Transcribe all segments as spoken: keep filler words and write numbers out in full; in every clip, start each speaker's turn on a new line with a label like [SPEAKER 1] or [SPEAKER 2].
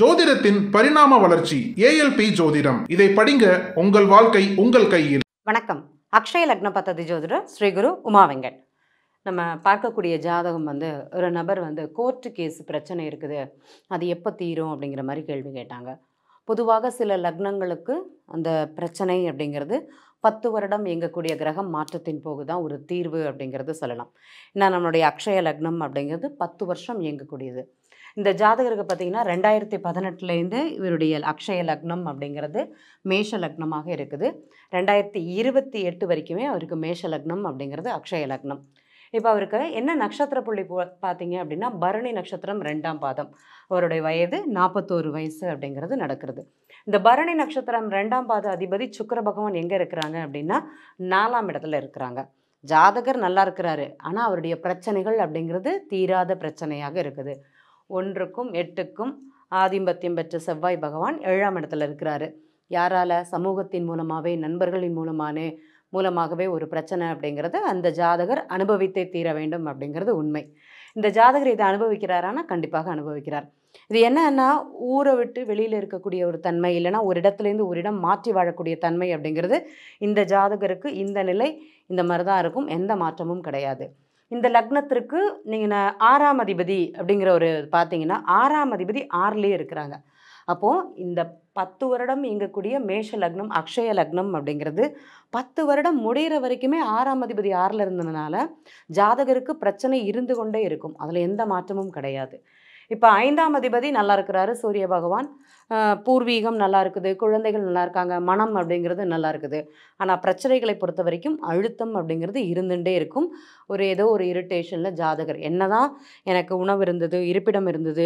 [SPEAKER 1] ஜோதிடத்தின் பரிணாம வளர்ச்சி ஏஎல்பி ஜோதிடம். இதை படிங்க, உங்கள் வாழ்க்கை உங்கள் கையில்.
[SPEAKER 2] வணக்கம். அக்ஷய லக்ன பத்ததி ஜோதிடர் ஸ்ரீ குரு உமா வெங்கட். நம்ம பார்க்கக்கூடிய ஜாதகம் வந்து ஒரு நபர் வந்து கோர்ட்டு கேஸ் பிரச்சனை இருக்குது, அது எப்போ தீரும் அப்படிங்கிற மாதிரி கேள்வி கேட்டாங்க. பொதுவாக சில லக்னங்களுக்கு அந்த பிரச்சனை அப்படிங்கிறது பத்து வருடம் இயங்கக்கூடிய கிரகம் மாற்றத்தின் போது தான் ஒரு தீர்வு அப்படிங்கிறது சொல்லலாம். ஏன்னா நம்மளுடைய அக்ஷய லக்னம் அப்படிங்கிறது பத்து வருஷம் இயங்கக்கூடியது. இந்த ஜாதகருக்கு பார்த்திங்கன்னா ரெண்டாயிரத்தி பதினெட்டுலேருந்து இவருடைய அக்ஷய லக்னம் அப்படிங்கிறது மேஷ லக்னமாக இருக்குது. ரெண்டாயிரத்தி இருபத்தி எட்டு வரைக்குமே அவருக்கு மேஷ லக்னம் அப்படிங்கிறது அக்ஷய லக்னம். இப்போ அவருக்கு என்ன நட்சத்திர புள்ளி பார்த்தீங்க அப்படின்னா பரணி நட்சத்திரம் ரெண்டாம் பாதம். அவருடைய வயது நாற்பத்தோரு வயசு அப்படிங்கிறது நடக்கிறது. இந்த பரணி நட்சத்திரம் ரெண்டாம் பாத அதிபதி சுக்கிர பகவான் எங்கே இருக்கிறாங்க அப்படின்னா நாலாம் இடத்துல இருக்கிறாங்க. ஜாதகர் நல்லா இருக்கிறாரு, ஆனால் அவருடைய பிரச்சனைகள் அப்படிங்கிறது தீராத பிரச்சனையாக இருக்குது. ஒன்றுக்கும் எட்டுக்கும் ஆதிபத்தியம் பெற்ற செவ்வாய் பகவான் ஏழாம் இடத்துல இருக்கிறாரு. யாரால? சமூகத்தின் மூலமாகவே, நண்பர்களின் மூலமானே மூலமாகவே ஒரு பிரச்சனை அப்படிங்கிறது அந்த ஜாதகர் அனுபவித்தே தீர வேண்டும் அப்படிங்கிறது உண்மை. இந்த ஜாதகர் இதை அனுபவிக்கிறாரானா கண்டிப்பாக அனுபவிக்கிறார். இது என்னன்னா ஊரை விட்டு வெளியில் இருக்கக்கூடிய ஒரு தன்மை, இல்லைனா ஒரு இடத்துலேருந்து ஒரு இடம் மாற்றி வாழக்கூடிய தன்மை அப்படிங்கிறது இந்த ஜாதகருக்கு இந்த நிலை இந்த மாதிரி தான் இருக்கும். எந்த மாற்றமும் கிடையாது. இந்த லக்னத்திற்கு நீங்கள் ஆறாம் அதிபதி அப்படிங்கிற ஒரு பார்த்தீங்கன்னா ஆறாம் அதிபதி ஆறுலேயே இருக்கிறாங்க. அப்போது இந்த பத்து வருடம் இயங்கக்கூடிய மேஷ லக்னம் அக்ஷய லக்னம் அப்படிங்கிறது பத்து வருடம் முடிகிற வரைக்குமே ஆறாம் அதிபதி ஆறில் இருந்ததுனால ஜாதகருக்கு பிரச்சனை இருந்து கொண்டே இருக்கும். அதில் எந்த மாற்றமும் கிடையாது. இப்போ ஐந்தாம் அதிபதி நல்லா இருக்கிறாரு, சூரிய பகவான். பூர்வீகம் நல்லா இருக்குது, குழந்தைகள் நல்லா இருக்காங்க, மனம் அப்படிங்கிறது நல்லா இருக்குது. ஆனால் பிரச்சனைகளை பொறுத்த வரைக்கும் அழுத்தம் அப்படிங்கிறது இருந்துகிட்டே இருக்கும். ஒரு ஏதோ ஒரு இரிட்டேஷனில் ஜாதகர் என்னதான் எனக்கு உணவு இருந்தது, இருப்பிடம் இருந்தது,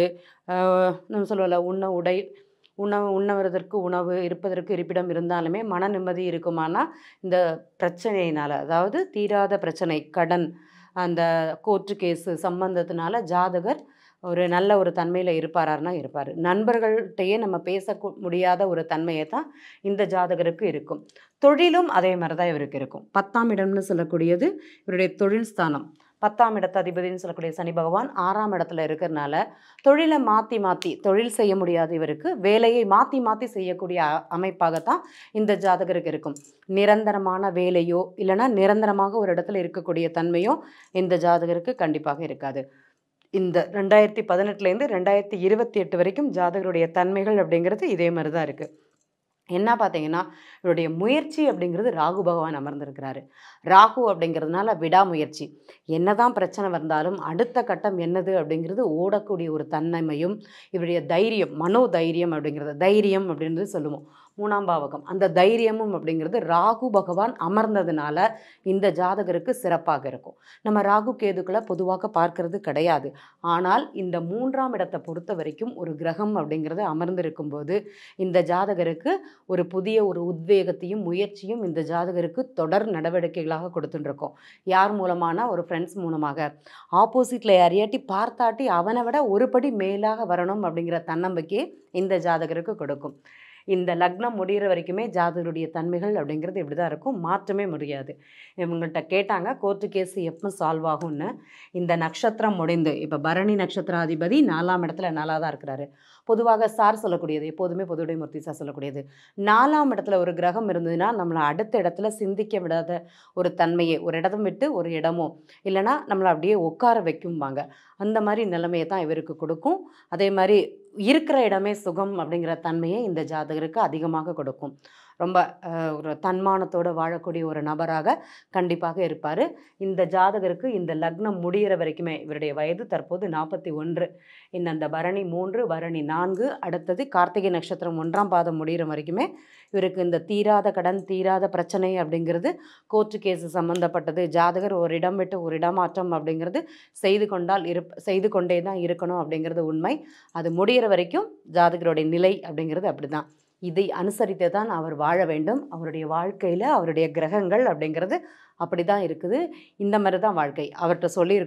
[SPEAKER 2] நம்ம சொல்லல உண்ண உடை உணவு உண்ணவதற்கு உணவு, இருப்பதற்கு இருப்பிடம் இருந்தாலுமே மன நிம்மதி இருக்குமானா இந்த பிரச்சனையினால், அதாவது தீராத பிரச்சனை, கடன், அந்த கோர்ட்டு கேஸு சம்பந்தத்தினால ஜாதகர் ஒரு நல்ல ஒரு தன்மையில் இருப்பாரார்னா இருப்பார். நண்பர்கள்கிட்டையே நம்ம பேச முடியாத ஒரு தன்மையை தான் இந்த ஜாதகருக்கு இருக்கும். தொழிலும் அதே மாதிரி தான் இவருக்கு இருக்கும். பத்தாம் இடம்னு சொல்லக்கூடியது இவருடைய தொழில் ஸ்தானம். பத்தாம் இடத்து அதிபதினு சொல்லக்கூடிய சனி பகவான் ஆறாம் இடத்துல இருக்கிறதுனால தொழிலை மாற்றி மாற்றி தொழில் செய்ய முடியாது. இவருக்கு வேலையை மாற்றி மாற்றி செய்யக்கூடிய அமைப்பாகத்தான் இந்த ஜாதகருக்கு இருக்கும். நிரந்தரமான வேலையோ இல்லைனா நிரந்தரமாக ஒரு இடத்துல இருக்கக்கூடிய தன்மையோ இந்த ஜாதகருக்கு கண்டிப்பாக இருக்காது. இந்த ரெண்டாயிரத்தி பதினெட்டுலேருந்து ரெண்டாயிரத்தி இருபத்தி எட்டு வரைக்கும் ஜாதகருடைய தன்மைகள் அப்படிங்கிறது இதே மாதிரி தான் இருக்குது. என்ன பார்த்தீங்கன்னா இவருடைய முயற்சி அப்படிங்கிறது ராகு பகவான் அமர்ந்திருக்கிறாரு. ராகு அப்படிங்கிறதுனால விடாமுயற்சி, என்னதான் பிரச்சனை வந்தாலும் அடுத்த கட்டம் என்னது அப்படிங்கிறது ஓடக்கூடிய ஒரு தன்மையும், இவருடைய தைரியம், மனோ தைரியம் அப்படிங்கிறது, தைரியம் அப்படின்றது சொல்லுவோம் மூணாம் பாவகம், அந்த தைரியமும் அப்படிங்கிறது ராகு பகவான் அமர்ந்ததுனால இந்த ஜாதகருக்கு சிறப்பாக இருக்கும். நம்ம ராகு கேதுக்களை பொதுவாக பார்க்கறது கிடையாது. ஆனால் இந்த மூன்றாம் இடத்தை பொறுத்த வரைக்கும் ஒரு கிரகம் அப்படிங்கிறது அமர்ந்திருக்கும் போது இந்த ஜாதகருக்கு ஒரு புதிய ஒரு உத்வேகத்தையும் முயற்சியும் இந்த ஜாதகருக்கு தொடர் நடவடிக்கைகளாக கொடுத்துட்டுருக்கோம். யார் மூலமான? ஒரு ஃப்ரெண்ட்ஸ் மூலமாக. ஆப்போசிட்டில் யாரையாட்டி பார்த்தாட்டி அவனை விட ஒரு படி மேலாக வரணும் அப்படிங்கிற தன்னம்பிக்கையை இந்த ஜாதகருக்கு கொடுக்கும். இந்த லக்னம் முடிகிற வரைக்குமே ஜாதகருடைய தன்மைகள் அப்படிங்கிறது இப்படி தான் இருக்கும், மாற்றமே முடியாது. இவங்கள்ட்ட கேட்டாங்க கோர்ட்டு கேஸு எப்போ சால்வ் ஆகும்னு. இந்த நட்சத்திரம் முடிந்து இப்போ பரணி நட்சத்திராதிபதி நாலாம் இடத்துல நல்லா தான் இருக்கிறாரு. பொதுவாக சார் சொல்லக்கூடியது, எப்போதுமே பொதுவுடைமூர்த்தி சார் சொல்லக்கூடியது, நாலாம் இடத்துல ஒரு கிரகம் இருந்ததுன்னா நம்மளை அடுத்த இடத்துல சிந்திக்க விடாத ஒரு தன்மையை, ஒரு இடம் விட்டு ஒரு இடமோ இல்லைனா நம்மளை அப்படியே உட்கார வைக்கும்பாங்க. அந்த மாதிரி நிலைமையை தான் இவருக்கு கொடுக்கும். அதே மாதிரி இருக்கிற இடமே சுகம் அப்படிங்கிற தன்மையை இந்த ஜாதகருக்கு அதிகமாக கொடுக்கும். ரொம்ப ஒரு தன்மானத்தோடு வாழக்கூடிய ஒரு நபராக கண்டிப்பாக இருப்பார். இந்த ஜாதகருக்கு இந்த லக்னம் முடிகிற வரைக்குமே, இவருடைய வயது தற்போது நாற்பத்தி ஒன்று, இன்னும் அந்த பரணி மூன்று, பரணி நான்கு, அடுத்தது கார்த்திகை நட்சத்திரம் ஒன்றாம் பாதம் முடிகிற வரைக்குமே இவருக்கு இந்த தீராத கடன், தீராத பிரச்சனை அப்படிங்கிறது, கோர்ட்டு கேஸு சம்மந்தப்பட்டது, ஜாதகர் ஒரு இடம் விட்டு ஒரு இடமாற்றம் அப்படிங்கிறது செய்து கொண்டால் இருப் செய்து கொண்டே தான் இருக்கணும் அப்படிங்கிறது உண்மை. அது முடிகிற வரைக்கும் ஜாதகருடைய நிலை அப்படிங்கிறது அப்படி தான். இதை அனுசரித்து தான் அவர் வாழ வேண்டும். அவருடைய வாழ்க்கையில் அவருடைய கிரகங்கள் அப்படிங்கிறது அப்படி தான் இருக்குது. இந்த மாதிரி தான் வாழ்க்கை. அவர்கிட்ட சொல்லியிருக்கோம்,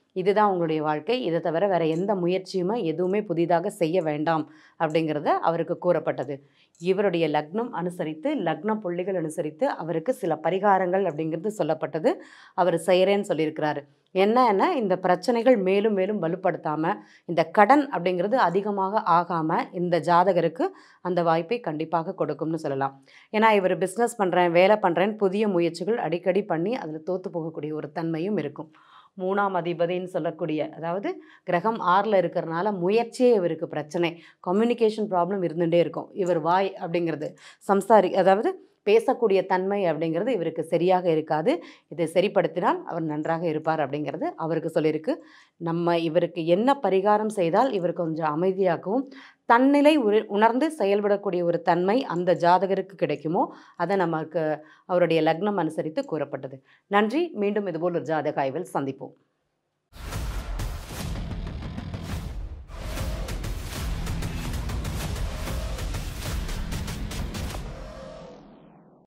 [SPEAKER 2] இதுதான் உங்களுடைய வாழ்க்கை, இதை தவிர வேற எந்த முயற்சியுமே எதுவுமே புதிதாக செய்ய வேண்டாம் அப்படிங்கிறத அவருக்கு கூறப்பட்டது. இவருடைய லக்னம் அனுசரித்து, லக்ன புள்ளிகள் அனுசரித்து அவருக்கு சில பரிகாரங்கள் அப்படிங்கிறது சொல்லப்பட்டது. அவர் செய்கிறேன்னு சொல்லியிருக்கிறாரு. என்னன்னா, இந்த பிரச்சனைகள் மேலும் மேலும் வலுப்படுத்தாம, இந்த கடன் அப்படிங்கிறது அதிகமாக ஆகாம இந்த ஜாதகருக்கு அந்த வாய்ப்பை கண்டிப்பாக கொடுக்கும்னு சொல்லலாம். ஏன்னா இவர் பிஸ்னஸ் பண்ணுறேன், வேலை பண்ணுறேன்னு புதிய முயற்சிகள் அடிக்கடி பண்ணி அதில் தோற்று போகக்கூடிய ஒரு தன்மையும் இருக்கும். மூணாம் அதிபதின்னு சொல்லக்கூடிய, அதாவது கிரகம் ஆறில் இருக்கிறனால முயற்சியே இவருக்கு பிரச்சனை. கம்யூனிகேஷன் ப்ராப்ளம் இருந்துகிட்டே இருக்கும். இவர் வாய் அப்படிங்கிறது சம்சாரி, அதாவது பேசக்கூடிய தன்மை அப்படிங்கிறது இவருக்கு சரியாக இருக்காது. இதை சரிப்படுத்தினால் அவர் நன்றாக இருப்பார் அப்படிங்கிறது அவருக்கு சொல்லியிருக்கு. நம்ம இவருக்கு என்ன பரிகாரம் செய்தால் இவர் கொஞ்சம் அமைதியாகவும் தன்னிலை உரு உணர்ந்து செயல்படக்கூடிய ஒரு தன்மை அந்த ஜாதகருக்கு கிடைக்குமோ அதை நமக்கு அவருடைய லக்னம் அனுசரித்து கூறப்பட்டது. நன்றி. மீண்டும் இதுபோல் ஒரு ஜாதக ஆய்வில் சந்திப்போம்.